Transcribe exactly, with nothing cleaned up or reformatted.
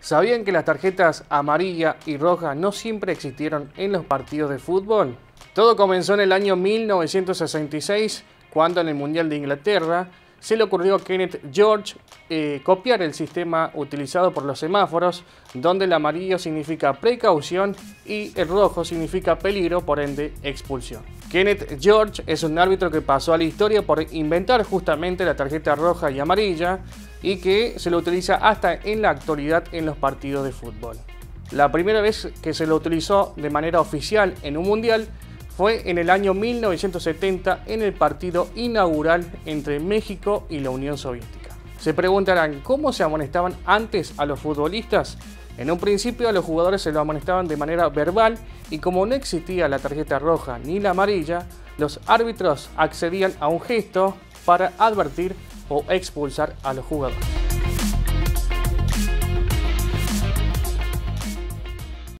¿Sabían que las tarjetas amarilla y roja no siempre existieron en los partidos de fútbol? Todo comenzó en el año mil novecientos sesenta y seis, cuando en el Mundial de Inglaterra se le ocurrió a Kenneth George eh, copiar el sistema utilizado por los semáforos, donde el amarillo significa precaución y el rojo significa peligro, por ende expulsión. Kenneth George es un árbitro que pasó a la historia por inventar justamente la tarjeta roja y amarilla y que se lo utiliza hasta en la actualidad en los partidos de fútbol. La primera vez que se lo utilizó de manera oficial en un mundial fue en el año mil novecientos setenta en el partido inaugural entre México y la Unión Soviética. Se preguntarán cómo se amonestaban antes a los futbolistas. En un principio a los jugadores se lo amonestaban de manera verbal y como no existía la tarjeta roja ni la amarilla, los árbitros accedían a un gesto para advertir o expulsar a los jugadores.